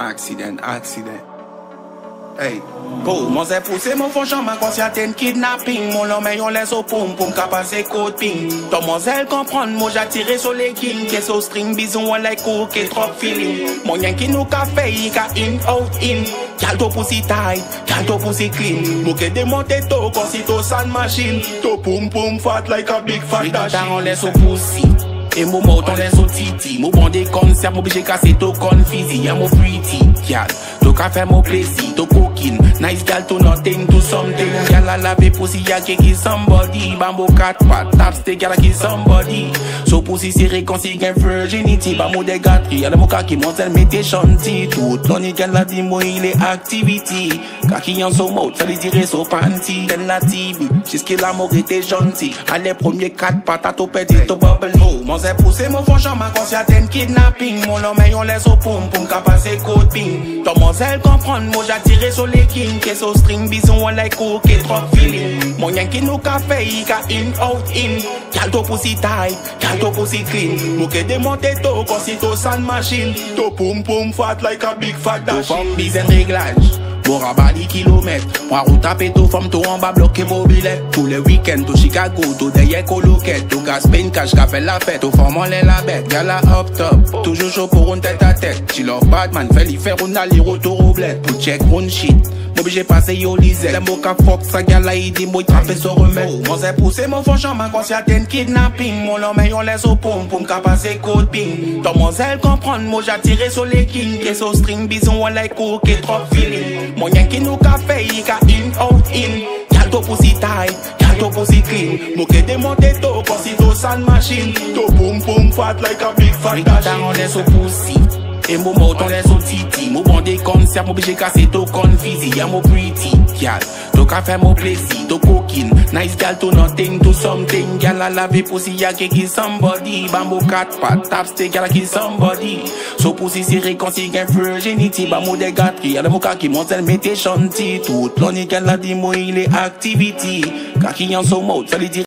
Accident. Hey, go, mon zè poussé, mon fond chambre, quand y'a ten kidnapping, mon homme yon laisse au poum, pour m'capasser code ping. Ton mon zèle comprendre, moi j'attire sur les kings, qu'est-ce au string, bison, on like cook, et trop feeling. Mon yen qui nous ka fait, il ka in, out, in. Calto pussy tight, calto pussy clean. Mouke démonter to, quand si to sand machine. To poum poum fat like a big fat dash. On laisse au pussy. Et mon mot on laisse au titi. Mon bon des concerts, m'oblige casser to confizi. Y'a mon pretty, gal. To ka fait mon plaisir, to cooking. Nice gal to nothing, to something. Gal a lave pussy, y'a qui kill somebody. Bambo 4 pat, tap stick, y'a kill somebody. So pussy c'est réconcilié virginity. Bambo des gâteries, y'a le moka qui monte, elle mette chanty. Tout l'on gal la dit, moi il est activity. Kaki en son mot, ça lui dirait son panty. Ten la TV, jusqu'à l'amour était gentil. Allez, premier 4 pattes, to petit, to bubble. Mon zè poussé, mon fond chambre, quand y'a ten kidnapping. Mon homme yon laisse au poum, pour m'capasser code ping. Ton mon zèle comprendre, moi j'attire sur les kings. Qu'est-ce au string, bison, on like cook, et trop feeling. Mon yen qui nous ka fait, il ka in, out, in. Calto pussy tight, calto pussy clean. Mouke démonter to, quand si to sand machine. To poum poum fat like a big fat dash. To pommes, bis and réglage. Bon rabat 10 kilomètres. Moi route à péto, femme tout en bas bloqué mobilette. Tous les week-ends, tout Chicago, tout derrière coloquette. Tout Gaspin, cash, qu'a fait la fête. Tout femme en l'air la bête, y'a la up top. Toujours chaud pour une tête à tête. She love Batman, fait l'y faire une aller retour au bled. Pour check one shit. M'oblige passer yo lisette. Les mots qu'a fuck, sa gala la dit, moi trappe se remettre. Mon zè poussé, mon fond chambre, quand y'a ten kidnapping. Mon homme yon laisse au poum, pour m'capasser code ping. Ton mon zèle comprendre, moi j'attire sur les kings. Qu'est-ce au string, bison, on like cook, et trop feeling. Mon yen qui nous ka fait, il ka in, out, in. Calto pussy tight, calto pussy clean. Mouke démonter to, quand si to sand machine. To boom boom fat like a big fat dash. On laisse au pussy. Et mon mot on laisse au titi. Mon bon des concerts, m'oblige casser to confizi. Y'a mon pretty, gal. To ka fait mon plaisir, to cooking. Nice gal to nothing, to something. Gal a lave pussy, y'a qui kill somebody. Bambo 4 pat, tap stick, y'a kill somebody. So pussy c'est réconcilié virginity. Bambo des gâteries, y'a le moka qui monte, elle mette chanty. Tout l'on gal a dit, moi il est activity. Kaki en son mot, ça lui dit